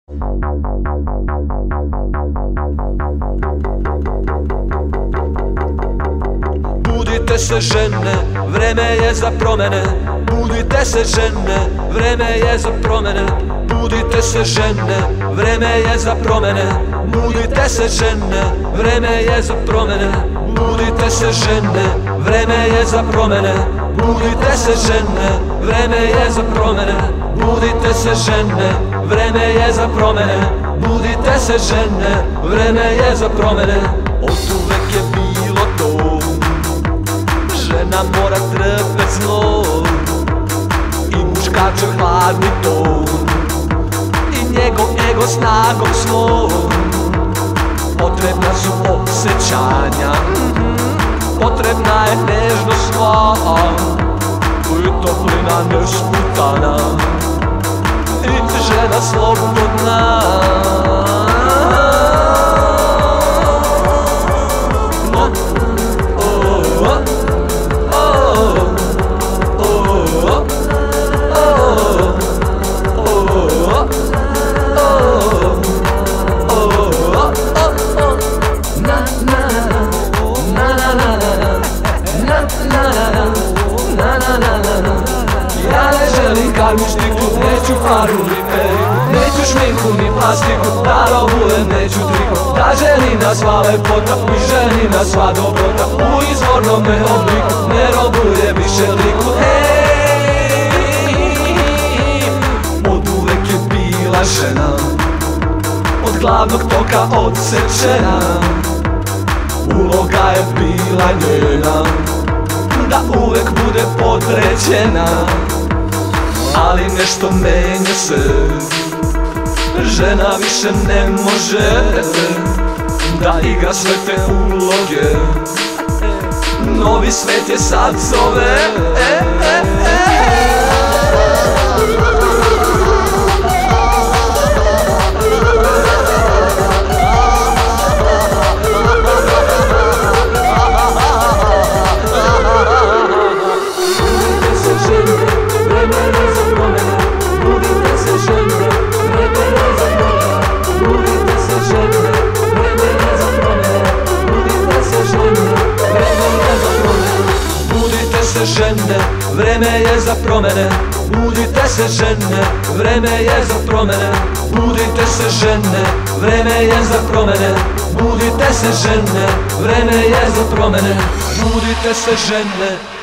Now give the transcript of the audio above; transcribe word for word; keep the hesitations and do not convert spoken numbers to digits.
Budite se žene, vreme je za promene. Budite se žene, vreme je za promene. Budite se žene, vreme je za promene. Budite se žene, vreme je za promene. Budite se žene, vreme je za promene. Budite se žene, vreme je za promene. Budite se žene, vreme je za promene. Budite se žene, vreme je za promene. Oduvek je bilo to, žena mora trpet zlo i muškačev hladni ton i njegov ego snagom svom. Potrebna su osjećanja, potrebna je nežnost sva i toplina nesputana i žena slobodna. Ja ne želim karmištiku, neću faru ni periku, neću šminku ni plastiku, da robujem, neću triku, da ženina sva lepota i ženina sva dobrota u izvornome obliku ne robuje više liku. Oduvek je bila žena, od glavnog toka odsečena, uloga je bila njena da uvek bude podređena. Ali nešto menja se, žena više ne može da igra sve te uloge. Novi svet je sad zove. e, e, e. Žene, vreme je za promene. Budite se žene, vreme je za promene. Budite se žene, vreme je za promene. Budite se žene, vreme je za promene. Budite se žene.